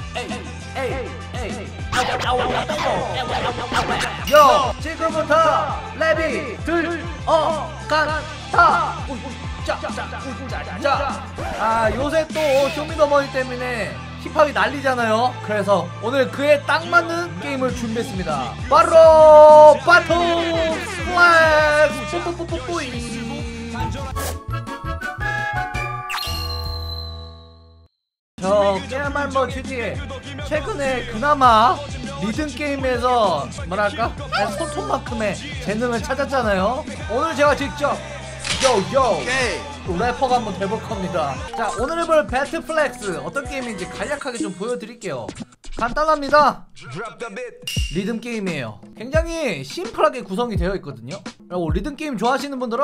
요 지금부터 랩이 들어간다. 아 요새 또 쇼미더머니 때문에 힙합이 난리잖아요. 그래서 오늘 그에 딱 맞는 게임을 준비했습니다. 바로 바틀 플렉스 뿌뿌뿌뿌뿌이. 저 깨알말머 GD 최근에 그나마 리듬 게임에서 뭐랄까 손톱만큼의 재능을 찾았잖아요. 오늘 제가 직접 요요 래퍼가 한번 돼볼 겁니다. 자, 오늘 해볼 배틀 플렉스 어떤 게임인지 간략하게 좀 보여드릴게요. 간단합니다. 리듬 게임이에요. 굉장히 심플하게 구성이 되어 있거든요. 그리고 리듬 게임 좋아하시는 분들은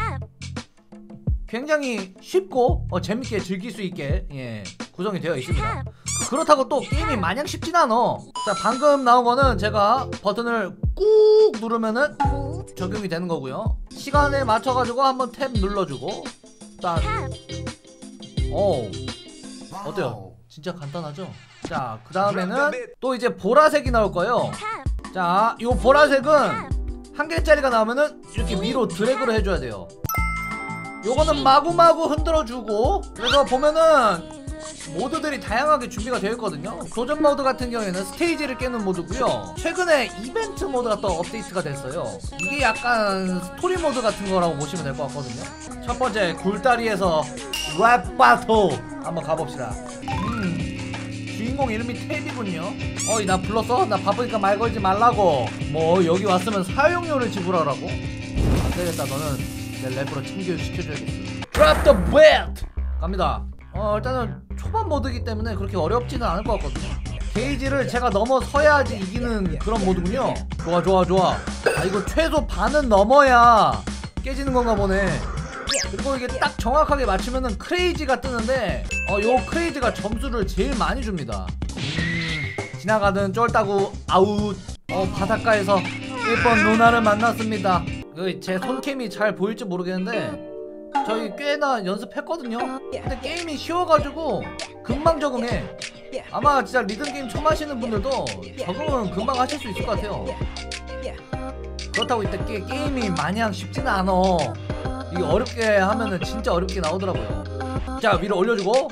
굉장히 쉽고 재밌게 즐길 수 있게 구성이 되어 있습니다. 그렇다고 또 게임이 마냥 쉽진 않아. 자, 방금 나온 거는 제가 버튼을 꾹 누르면은 적용이 되는 거고요. 시간에 맞춰가지고 한번 탭 눌러주고 딱. 오, 어때요? 진짜 간단하죠? 자, 그 다음에는 또 이제 보라색이 나올 거예요. 자, 이 보라색은 한 개짜리가 나오면은 이렇게 위로 드래그를 해줘야 돼요. 요거는 마구마구 흔들어주고. 그래서 보면은 모드들이 다양하게 준비가 되어 있거든요. 도전 모드 같은 경우에는 스테이지를 깨는 모드고요. 최근에 이벤트 모드가 또 업데이트가 됐어요. 이게 약간 스토리 모드 같은 거라고 보시면 될 것 같거든요. 첫 번째 굴다리에서 랩 바틀 한번 가봅시다. 주인공 이름이 탭이군요. 나 불렀어? 나 바쁘니까 말 걸지 말라고. 뭐 여기 왔으면 사용료를 지불하라고? 안되겠다. 너는 내 랩으로 챙겨시켜줘야겠어. Drop the beat! 갑니다. 일단은 초반 모드이기 때문에 그렇게 어렵지는 않을 것 같거든요. 게이지를 제가 넘어서야지 이기는 그런 모드군요. 좋아. 아, 이거 최소 반은 넘어야 깨지는 건가 보네. 그리고 이게 딱 정확하게 맞추면은 크레이지가 뜨는데 요 크레이지가 점수를 제일 많이 줍니다. 지나가던 쫄따구 아웃. 바닷가에서 예쁜 누나를 만났습니다. 제 손캠이 잘 보일지 모르겠는데 저희 꽤나 연습했거든요. 근데 게임이 쉬워가지고 금방 적응해. 아마 진짜 리듬게임 처음 하시는 분들도 적응은 금방 하실 수 있을 것 같아요. 그렇다고 이때 게임이 마냥 쉽지는 않아. 이게 어렵게 하면은 진짜 어렵게 나오더라고요. 자, 위로 올려주고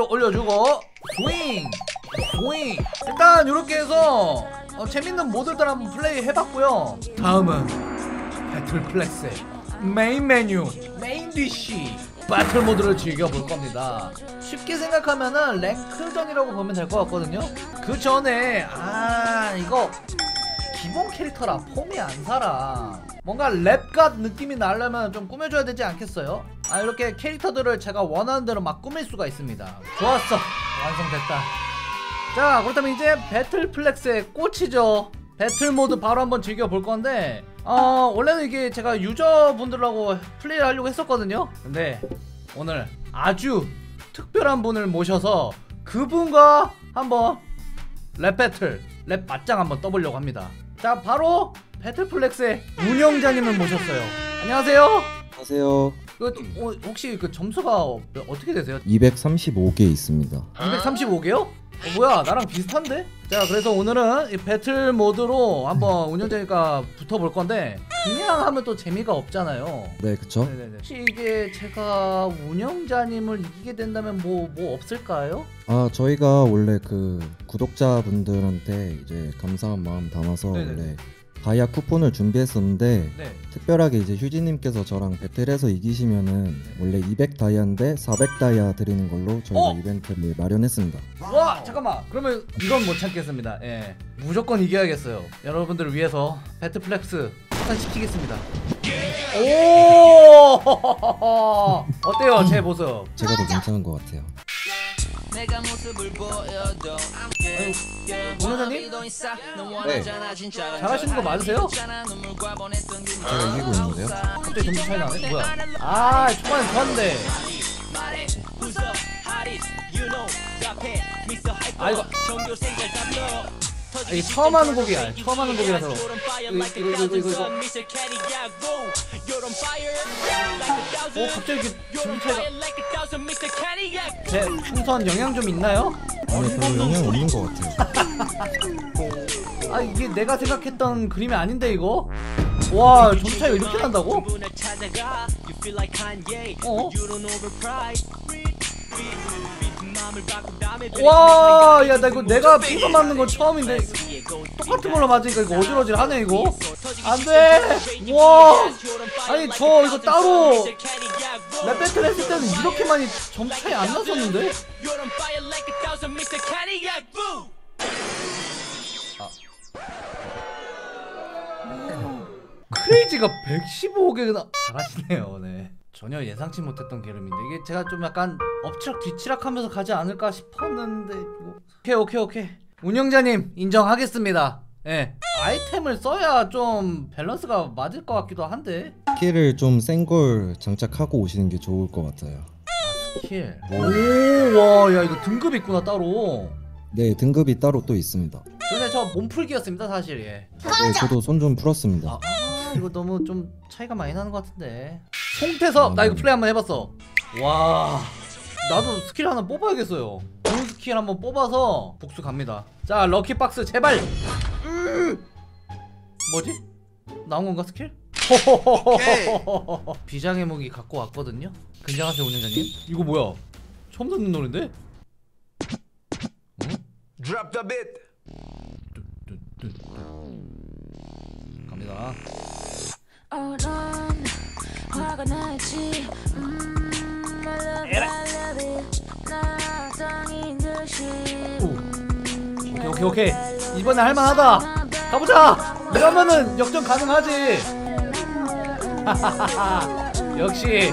스윙. 일단 이렇게 해서 재밌는 모드들 한번 플레이 해봤고요. 다음은 배틀 플렉스의 메인 메뉴, 메인 디쉬 배틀 모드를 즐겨볼 겁니다. 쉽게 생각하면은 랭크전이라고 보면 될 것 같거든요. 그 전에 이거 기본 캐릭터라 폼이 안 살아. 뭔가 랩갓 느낌이 나려면 좀 꾸며줘야 되지 않겠어요? 이렇게 캐릭터들을 제가 원하는 대로 막 꾸밀 수가 있습니다. 좋았어, 완성됐다. 자, 그렇다면 이제 배틀 플렉스의 꽃이죠. 배틀 모드 바로 한번 즐겨볼 건데 원래는 이게 제가 유저분들하고 플레이를 하려고 했었거든요. 근데 오늘 아주 특별한 분을 모셔서 그분과 한번 랩 배틀, 랩 맞짱 한번 떠보려고 합니다. 자, 바로 배틀플렉스의 운영자님을 모셨어요. 안녕하세요. 안녕하세요. 혹시 그 점수가 어떻게 되세요? 235개 있습니다. 235개요? 뭐야, 나랑 비슷한데? 자, 그래서 오늘은 이 배틀 모드로 한번 운영자니까 붙어볼 건데 그냥 하면 또 재미가 없잖아요. 네, 그쵸? 네네네. 혹시 이게 제가 운영자님을 이기게 된다면 뭐 없을까요? 저희가 원래 그 구독자분들한테 이제 감사한 마음 담아서 네네네. 원래 다이아 쿠폰을 준비했었는데 네. 특별하게 이제 휴지님께서 저랑 배틀해서 이기시면은 원래 200 다이아인데 400 다이아 드리는 걸로 저희가 이벤트를 마련했습니다. 와, 잠깐만. 그러면 이건 못 참겠습니다. 무조건 이겨야겠어요. 여러분들을 위해서 배틀플렉스 시키겠습니다. 오! 어때요, 제 모습? 제가 더 괜찮은 것 같아요. 운영자님? 네. 잘하시는 거 맞으세요? 제가 이기고 있는데요. 갑자기 점수 차이 나네? 뭐야? 초반에 좋았는데. 이거 이게 처음 하는 곡이야. 처음 하는 곡이라서. 이거. 갑자기 이렇게 준비 차이가. 제 풍선 영향 좀 있나요? 아니 별로 영향 없는 것 같아요. 아 이게 내가 생각했던 그림이 아닌데 이거? 와 점수 차이가 이렇게 난다고? 어? 와, 야 나 이거 내가 핑거 맞는 건 처음인데 똑같은 걸로 맞으니까 이거 어질어질하네 이거. 안돼. 와, 아니 저 이거 따로 랩 배틀 했을 때는 이렇게 많이 점수 차이 안 났었는데? 크레이지가 115개나 잘하시네요. 네. 전혀 예상치 못했던 게임인데 이게 제가 좀 약간 엎치락 뒤치락 하면서 가지 않을까 싶었는데 이거... 오케이 운영자님 인정하겠습니다. 예. 아이템을 써야 좀 밸런스가 맞을 것 같기도 한데 스킬을 좀 센 걸 장착하고 오시는 게 좋을 것 같아요. 스킬. 오와 야 이거 등급 있구나 따로. 네, 등급이 따로 또 있습니다. 근데 저 몸풀기였습니다 사실. 예. 네, 저도 손 좀 풀었습니다. 이거 너무 좀 차이가 많이 나는 것 같은데. 송태섭 나 이거 플레이 한번 해봤어. 와 나도 스킬 하나 뽑아야겠어요. 좋은 스킬 한번 뽑아서 복수 갑니다. 자 럭키박스 제발. 뭐지? 나온 건가 스킬? 비장의 무기 갖고 왔거든요. 긴장하세요 운영자님. 이거 뭐야? 처음 듣는 노래인데? Drop the beat. 갑니다. 오케이 이번에 할만하다. 가보자. 이러면은 역전 가능하지. 역시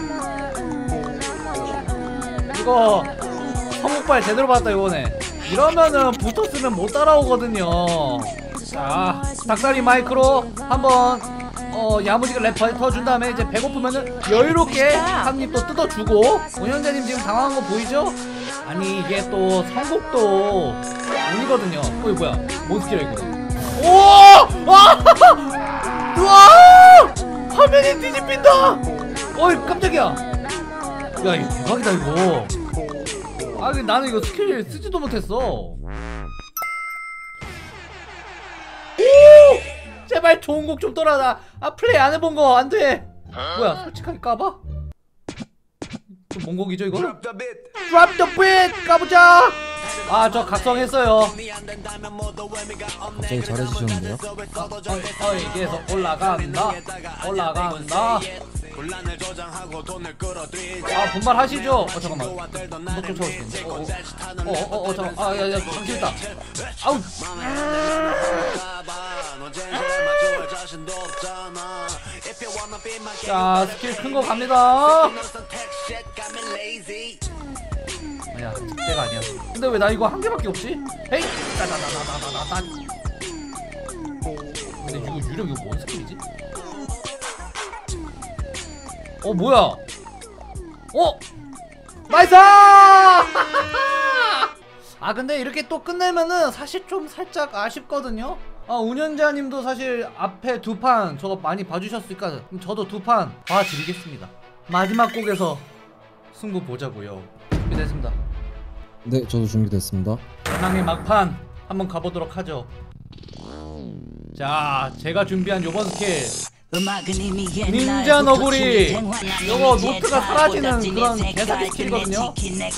이거 성국발 제대로 받았다 이번에. 이러면은 붙었으면 못 따라오거든요. 자 닭다리 마이크로 한번 야무지게 랩 터준 다음에 이제 배고프면은 여유롭게 한 입 또 뜯어주고. 운영자님 지금 당황한 거 보이죠? 아니 이게 또 성곡도 운이거든요. 이거 뭐야? 뭔 스킬이야 이거? 오! 와! 와! 화면이 뒤집힌다! 어이 깜짝이야. 야 이거 대박이다 이거. 아 근데 나는 이거 스킬 쓰지도 못했어. 오! 제발 좋은 곡 좀 떠라. 나 플레이 안 해본 거 안 돼. 뭐야 솔직하게 까봐? 좀 뭔 곡이죠 이거? Drop the beat. Drop the beat 까보자. 아 저 각성했어요. 갑자기 잘해주셨는데요? 계속 올라간다. 아 분발하시죠. 잠깐만 못 쫓아오시겠네. 잠깐만 야야 당신 있다. 아우 자 스킬 큰 거 갑니다. 야 때가 아니야. 근데 왜 나 이거 한 개밖에 없지? 헤이 따다다다다다다. 근데 이거 유령 이거 뭔 스킬이지? 뭐야? 나이스! 아 근데 이렇게 또 끝내면은 사실 좀 살짝 아쉽거든요. 운영자님도 사실 앞에 두 판 저거 많이 봐주셨으니까 그럼 저도 두 판 봐드리겠습니다. 마지막 곡에서 승부 보자고요. 준비됐습니다. 네, 저도 준비됐습니다. 대망의 막판 한번 가보도록 하죠. 자 제가 준비한 요번 스킬 닌자 너구리. 요거 노트가 사라지는 그런 개사기 스킬이거든요.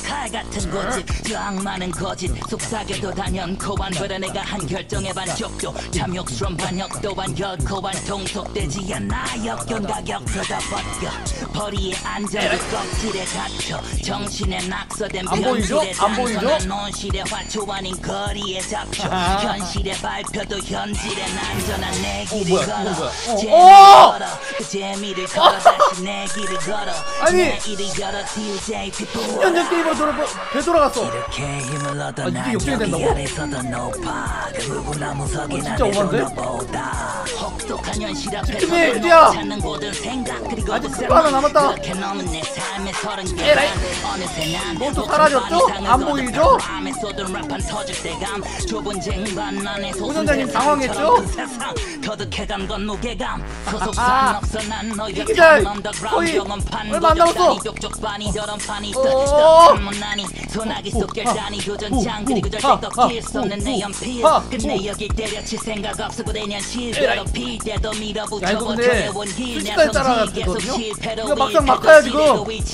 많은 거짓 속삭여도 단연코한 불안해가 한 결정의 반쪽도 탐욕스러운 반역 또한 결코한 통속되지 않아 역경가격 그러다 벗겨 벌이에 앉아도 껍질에 갇혀 정신에 낙서된 변실에 단선한 논실에 화초 아닌 거리에 잡혀 현실의 발표도 현질에 난전한 내 길을 걸어 재미를 걸어 다시 내 길을 걸어 아니 내 일을 열어 DJ 현장 게임으로 되돌아갔어. 이렇게 힘을 얻어 이게 역전이 된다고? 아래서도 높아 그 누구나 무석이나 진짜 오만데? 혹독한 현실 앞에 집중해, 유지야! 찾는 모든 생각 그리고 아직 그거 하나 남았다. 그렇게 넘은 내 삶의 30개 에라이. 어느새 난 또 사라졌죠? 안 보이죠? 밤에 쏟은 랩한 터질 때감 좁은 쟁반 안에 운전자님 당황했죠? 거득해감 건 무게감 아, 소속감 없어 난 너희 이기자 언더그라운드 거의 경험판 얼마 안 남았어. 족족반이 저런 판이 어. 못나니 소나기 속 결단이 교전장 후, 그리고 절대 하, 꺾일 수 하, 없는 후, 내 연필 하, 끝내 후. 여기 때려칠 생각 없어 고대년 에라이. 실패로 필 때도 야, 이거 밀어붙여 근데 버텨온 길 순식간에 따라갔거든요? 이거 막상 막 가야 지금.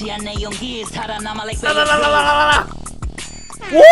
라라라라라라. 오!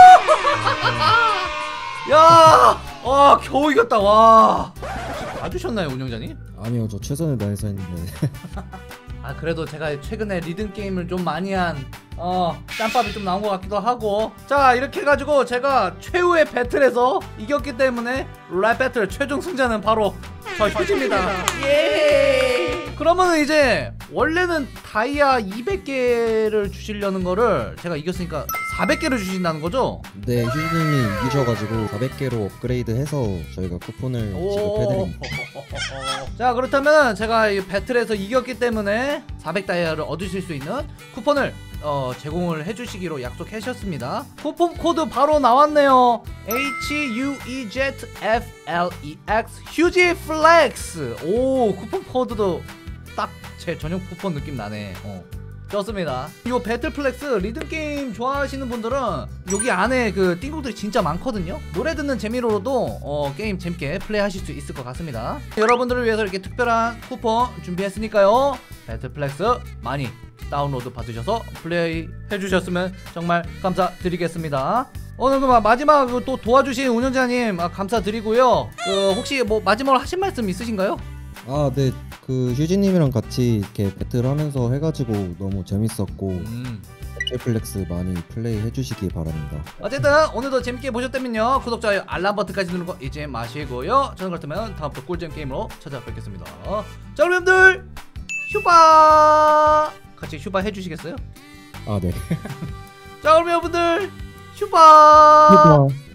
야! 겨우 이겼다. 와. 봐주셨나요, 운영자님? 아니요, 저 최선을 다해서 했는데. 그래도 제가 최근에 리듬 게임을 좀 많이 한 짬밥이 좀 나온 것 같기도 하고. 자, 이렇게 해가지고 제가 최후의 배틀에서 이겼기 때문에 랩 배틀 최종 승자는 바로 저 휴지입니다. 예. 그러면은 이제 원래는 다이아 200개를 주시려는 거를 제가 이겼으니까 400개를 주신다는 거죠? 네, 휴지님이 이기셔가지고 400개로 업그레이드해서 저희가 쿠폰을 지급해드립니다. 자, 그렇다면 제가 이 배틀에서 이겼기 때문에 400다이아를 얻으실 수 있는 쿠폰을 제공을 해주시기로 약속하셨습니다. 쿠폰 코드 바로 나왔네요. HUEZFLEX 휴지플렉스. 오, 쿠폰 코드도 딱 제 전용 쿠폰 느낌 나네. 좋습니다. 이 배틀플렉스 리듬게임 좋아하시는 분들은 여기 안에 그 띵곡들이 진짜 많거든요. 노래 듣는 재미로도 게임 재밌게 플레이하실 수 있을 것 같습니다. 여러분들을 위해서 이렇게 특별한 쿠폰 준비했으니까요, 배틀플렉스 많이 다운로드 받으셔서 플레이 해주셨으면 정말 감사드리겠습니다. 오늘 그 마지막 또 도와주신 운영자님 감사드리고요. 혹시 뭐 마지막으로 하신 말씀 있으신가요? 네, 그 휴지님이랑 같이 이렇게 배틀하면서 해가지고 너무 재밌었고 배틀플렉스 많이 플레이 해주시기 바랍니다. 어쨌든 오늘도 재밌게 보셨다면요, 구독, 좋아요, 알람 버튼까지 누르는 거 잊지 마시고요. 저는 그렇다면 다음부터 꿀잼 게임으로 찾아뵙겠습니다. 자, 여러분들 휴바 같이 휴바 해주시겠어요? 네. 자, 그럼 여러분들 휴바.